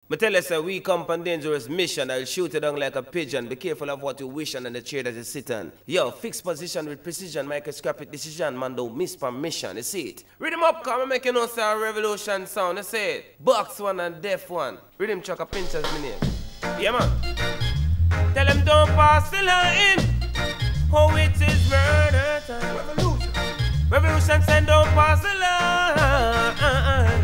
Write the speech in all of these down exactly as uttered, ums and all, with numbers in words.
But tell us a weak up and dangerous mission. I'll shoot it down like a pigeon. Be careful of what you wish on and the chair that you sit on. Yo, fix position with precision, microscopic decision, man, don't miss permission. You see it? Rhythm up, come and make you know say a revolution sound. You see it? Box one and deaf one. Rhythm chuck a pincher's my name. Yeah, man. Tell them don't pass the line. Oh, it is murder time. Revolution. Revolution said don't pass the line.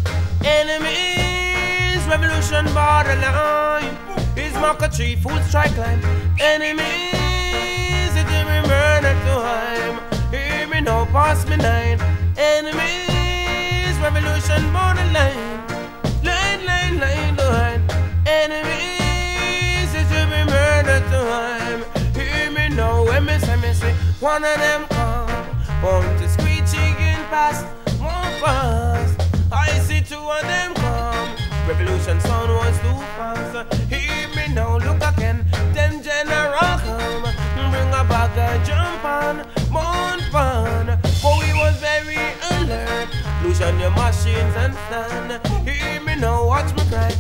Enemies, revolution borderline. Is mark a tree, food strike line. Enemies, it will be murder time. Hear me now, pass me nine. Enemies, revolution borderline. Line, line, line, line. Enemies, it will be murder time. Hear me now, when me say, me say, one of them come. Want to screeching in past, more fast. I see two of them come. Revolution sound was too fast. Hear me now, look again. Them general come. Bring a bag and jump on. Mount fun. For we was very alert. Loosen your machines and stand. Hear me now, watch me cry.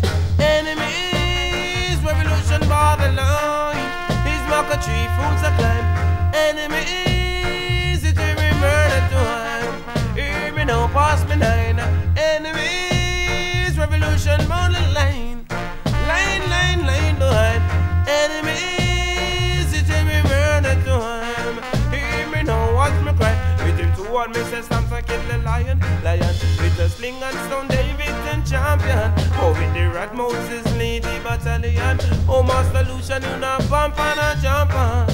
Enemies, revolution borderline. His mark a tree, fruits a climb. Enemies, it will be murder time. Hear me now, pass me nine. Enemies, revolution borderline. Line, line, line, line. Enemies, it will be murder time. Hear me now, watch me cry. With him to one, me say stamps and kill the lion, lion. With a sling and stone, David and champion. Oh, with the rat Moses lead the battalion. Oh, master Lucian, you not bump and a jump on.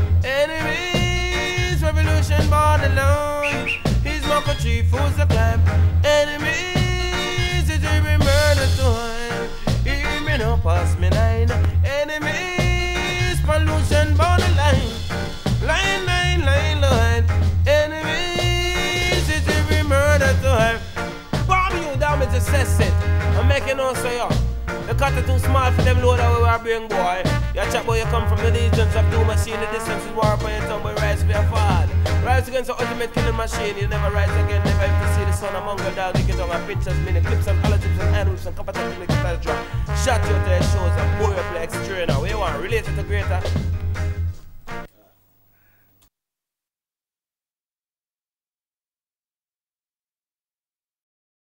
Enemies, revolution borderline. His mark a tree, fools a climb. Enemies, it will be murder time. Hear me now, pass me nine. Enemies, pollution borderline. Line, line, line, line. Enemies, it will be murder time. Bomb you down, me just says it. I'm making no say yo. The cut is too small for them load away where I bring boy. You chat boy, you come from the legions of doom machine. The distance is war upon your tongue, but rise for your fall. Rise against the ultimate killing machine. You never rise again, never ever see the sun among the dog. You get on my pinchers, mini clips and color tips and hand whips and copper tips and the guitar drop. Shot you to your shows and pour your play extra now. Where you want, relate it to greater.